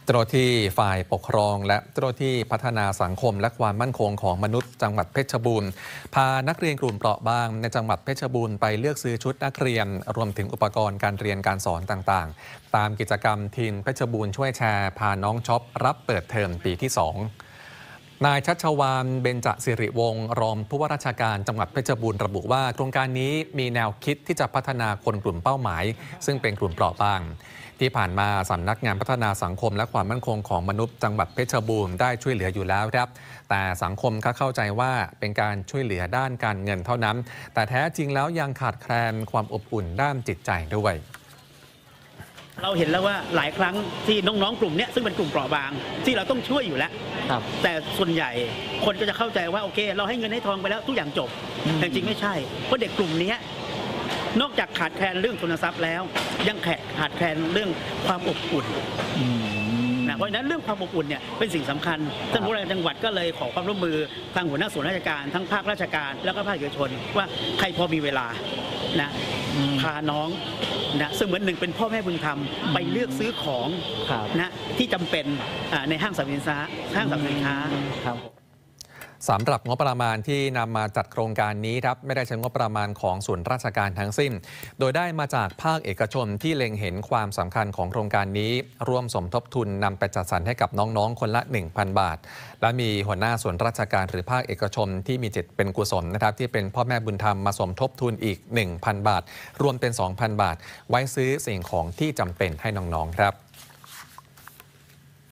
เจ้าหน้าที่ฝ่ายปกครองและเจ้าหน้าที่พัฒนาสังคมและความมั่นคงของมนุษย์จังหวัดเพชรบูรณ์พานักเรียนกลุ่มเปราะบางในจังหวัดเพชรบูรณ์ไปเลือกซื้อชุดนักเรียนรวมถึงอุปกรณ์การเรียนการสอนต่างๆตามกิจกรรมทีมเพชรบูรณ์ช่วยแชร์พาน้องช็อปรับเปิดเทอมปีที่ 2นายชัชวาลเบญจสิริวงศ์รองผู้ว่าราชการจังหวัดเพชรบูรณ์ระบุว่าโครงการนี้มีแนวคิดที่จะพัฒนาคนกลุ่มเป้าหมายซึ่งเป็นกลุ่มเปราะบางที่ผ่านมาสำนักงานพัฒนาสังคมและความมั่นคงของมนุษย์จังหวัดเพชรบูรณ์ได้ช่วยเหลืออยู่แล้วครับแต่สังคมก็เข้าใจว่าเป็นการช่วยเหลือด้านการเงินเท่านั้นแต่แท้จริงแล้วยังขาดแคลนความอบอุ่นด้านจิตใจด้วยเราเห็นแล้วว่าหลายครั้งที่น้องๆกลุ่มนี้ซึ่งเป็นกลุ่มเปราะบางที่เราต้องช่วยอยู่แล้วแต่ส่วนใหญ่คนก็จะเข้าใจว่าโอเคเราให้เงินให้ทองไปแล้วทุกอย่างจบแต่จริงไม่ใช่เพราะเด็กกลุ่มนี้นอกจากขาดแคลนเรื่องทุนทรัพย์แล้วยังขาดแคลนเรื่องความอบอุ่นเพราะฉะนั้นเรื่องความอบอุ่นเนี่ยเป็นสิ่งสำคัญท่านผู้ว่าราชการจังหวัดก็เลยขอความร่วมมือทางหัวหน้าส่วนราชการทั้งภาคราชการแล้วก็ภาคเอกชนว่าใครพอมีเวลานะพาน้องนะซึ่งเหมือนหนึ่งเป็นพ่อแม่บุญธรรมไปเลือกซื้อของนะที่จำเป็นในห้างสรรพสินค้าสำหรับงบประมาณที่นำมาจัดโครงการนี้ครับไม่ได้ใช้งบประมาณของส่วนราชการทั้งสิ้นโดยได้มาจากภาคเอกชนที่เล็งเห็นความสำคัญของโครงการนี้ร่วมสมทบทุนนำไปจัดสรรให้กับน้องๆคนละ 1,000 บาทและมีหัวหน้าส่วนราชการหรือภาคเอกชนที่มีจิตเป็นกุศลนะครับที่เป็นพ่อแม่บุญธรรมมาสมทบทุนอีก 1,000 บาทรวมเป็น 2,000 บาทไว้ซื้อสิ่งของที่จำเป็นให้น้องๆครับ